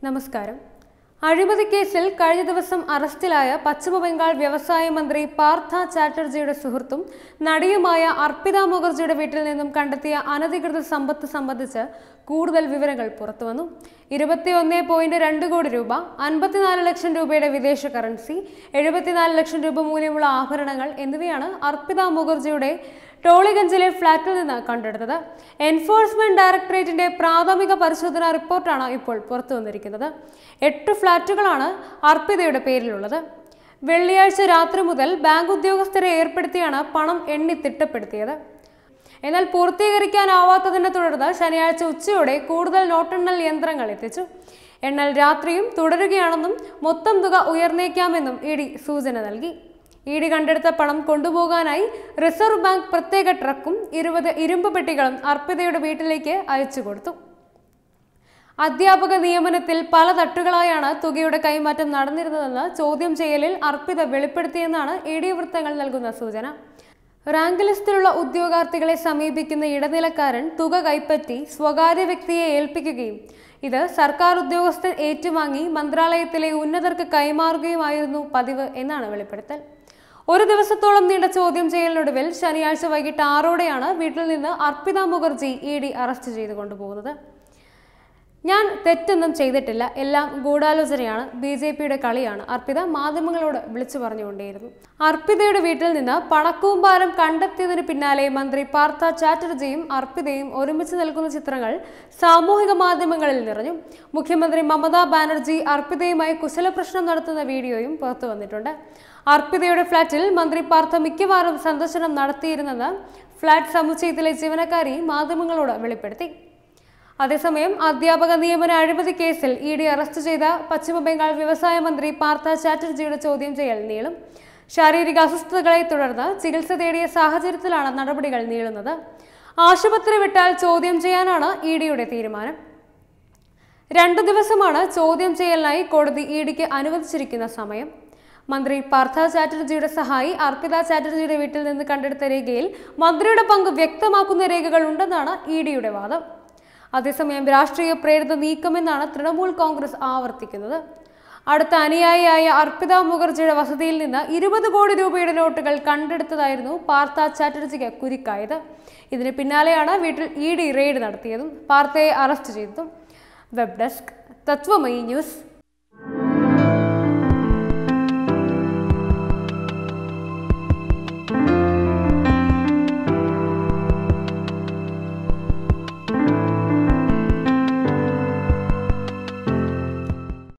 നമസ്കാരം. അഴിമതി കേസിൽ കഴിഞ്ഞ ദിവസം അറസ്റ്റിലായ പശ്ചിമ ബംഗാൾ വ്യവസായ മന്ത്രി പാർത്ഥ ചാറ്റർജിയുടെ സുഹൃത്തും നടിയുമായ അർപ്പിത മുഖർജിയുടെ വീട്ടിൽ നിന്നും കണ്ടെത്തിയ അനധികൃത സമ്പത്ത് സംബന്ധിച്ച് കൂടുതൽ വിവരങ്ങൾ പുറത്തുവന്നു. 21.2 കോടി രൂപ, 54 ലക്ഷം രൂപയുടെ വിദേശ കറൻസി, 74 ലക്ഷം രൂപ മൂല്യമുള്ള ആഭരണങ്ങൾ എന്നിവയാണ് അർപ്പിത മുഖർജിയുടെ ടോളിഗഞ്ചിലെ ഫ്ളാറ്റിൽ നിന്ന് കണ്ടെടുത്തത്. എൻഫോഴ്സ്മെന്റ് ഡയറക്ടറേറ്റിന്റെ പ്രാഥമിക പരിശോധനാ റിപ്പോർട്ടാണ് ഇപ്പോൾ പുറത്തു വന്നിരിക്കുന്നത്. 8 ഫ്ളാറ്റുകളാണ് അർപ്പിതയുടെ പേരിലുള്ളത്. വെള്ളിയാഴ്ച രാത്രി മുതൽ ബാങ്ക് ഉദ്യോഗസ്ഥരെ ഏർപ്പെടുത്തിയാണ് പണം എണ്ണി തിട്ടപ്പെടുത്തിയത്. എന്നാൽ പൂർത്തീകരിക്കാനാവാത്തതിനെ തുടർന്ന് ശനിയാഴ്ച ഉച്ചയോടെ കൂടുതൽ നോട്ടെണ്ണൽ യന്ത്രങ്ങൾ എത്തിച്ചു. എണ്ണൽ രാത്രിയും തുടരുകയാണെന്നും മൊത്തം തുക ഉയർന്നേക്കാമെന്നും ഇഡി സൂചന നൽകി. ഇഡി കണ്ടെടുത്ത പണം കൊണ്ടുപോകാനായി റിസർവ് ബാങ്ക് പ്രത്യേക ട്രക്കും 20 ഇരുമ്പ് പെട്ടികളും അർപ്പിതയുടെ വീട്ടിലേക്ക് അയച്ചു കൊടുത്തു. അധ്യാപക നിയമനത്തിൽ പല തട്ടുകളായാണ് തുകയുടെ കൈമാറ്റം നടന്നിരുന്നതെന്ന് ചോദ്യം ചെയ്യലിൽ അർപ്പിത വെളിപ്പെടുത്തിയെന്നാണ് ഇഡി വൃത്തങ്ങൾ നൽകുന്ന സൂചന. റാങ്ക് ലിസ്റ്റിലുള്ള ഉദ്യോഗാർത്ഥികളെ സമീപിക്കുന്ന ഇടനിലക്കാരൻ തുക കൈപ്പറ്റി സ്വകാര്യ വ്യക്തിയെ ഏൽപ്പിക്കുകയും ഇത് സർക്കാർ ഉദ്യോഗസ്ഥൻ ഏറ്റുവാങ്ങി മന്ത്രാലയത്തിലെ ഉന്നതർക്ക് കൈമാറുകയുമായിരുന്നു പതിവ് എന്നാണ് വെളിപ്പെടുത്തൽ. ഒരു ദിവസത്തോളം നീണ്ട ചോദ്യം ചെയ്യലിനൊടുവിൽ ശനിയാഴ്ച വൈകിട്ട് 6ഓടെയാണ് വീട്ടിൽ നിന്ന് അർപ്പിത മുഖർജി ഇഡി അറസ്റ്റ് ചെയ്തു കൊണ്ടുപോകുന്നത്. ഞാൻ തെറ്റൊന്നും ചെയ്തിട്ടില്ല, എല്ലാം ഗൂഢാലോചനയാണ്, BJPയുടെ കളിയാണ്, അർപ്പിത മാധ്യമങ്ങളോട് വിളിച്ചു പറഞ്ഞുകൊണ്ടേയിരുന്നു. അർപ്പിതയുടെ വീട്ടിൽ നിന്ന് പണക്കൂമ്പാരം കണ്ടെത്തിയതിന് പിന്നാലെ മന്ത്രി പാർത്ഥ ചാറ്റർജിയും അർപ്പിതയും ഒരുമിച്ച് നിൽക്കുന്ന ചിത്രങ്ങൾ സാമൂഹിക മാധ്യമങ്ങളിൽ നിറഞ്ഞു. മുഖ്യമന്ത്രി മമതാ ബാനർജി അർപ്പിതയുമായി കുശലപ്രശ്നം നടത്തുന്ന വീഡിയോയും പുറത്തു വന്നിട്ടുണ്ട്. അർപ്പിതയുടെ ഫ്ളാറ്റിൽ മന്ത്രി പാർത്ഥ മിക്കവാറും സന്ദർശനം നടത്തിയിരുന്നെന്ന് ഫ്ളാറ്റ് സമുച്ചയത്തിലെ ജീവനക്കാരി മാധ്യമങ്ങളോട് വെളിപ്പെടുത്തി. അതേസമയം അധ്യാപക നിയമന അഴിമതി കേസിൽ ഇഡി അറസ്റ്റ് ചെയ്ത പശ്ചിമ ബംഗാൾ വ്യവസായ മന്ത്രി പാർത്ഥ ചാറ്റർജിയുടെ ചോദ്യം ചെയ്യൽ നീളും. ശാരീരിക അസ്വസ്ഥതകളെ തുടർന്ന് ചികിത്സ തേടിയ സാഹചര്യത്തിലാണ് നടപടികൾ നീളുന്നത്. ആശുപത്രി വിട്ടാൽ ചോദ്യം ചെയ്യാനാണ് ഇഡിയുടെ തീരുമാനം. 2 ദിവസമാണ് ചോദ്യം ചെയ്യലിനായി കോടതി ഇഡിക്ക് അനുവദിച്ചിരിക്കുന്ന സമയം. മന്ത്രി പാർത്ഥ ചാറ്റർജിയുടെ സഹായി അർപ്പിത ചാറ്റർജിയുടെ വീട്ടിൽ നിന്ന് കണ്ടെടുത്ത രേഖയിൽ മന്ത്രിയുടെ പങ്ക് വ്യക്തമാക്കുന്ന രേഖകൾ ഉണ്ടെന്നാണ് ഇഡിയുടെ വാദം. അതേസമയം രാഷ്ട്രീയ പ്രേരിത നീക്കമെന്നാണ് തൃണമൂൽ കോൺഗ്രസ് ആവർത്തിക്കുന്നത്. അടുത്ത അനുയായിയായ അർപ്പിത മുഖർജിയുടെ വസതിയിൽ നിന്ന് 20 കോടി രൂപയുടെ നോട്ടുകൾ കണ്ടെടുത്തതായിരുന്നു പാർത്ഥ ചാറ്റർജിക്ക് കുരുക്കായത്. ഇതിന് പിന്നാലെയാണ് വീട്ടിൽ ഇഡി റെയ്ഡ് നടത്തിയതും പാർത്ഥയെ അറസ്റ്റ് ചെയ്തതും. Web desk, Tatwamayi news.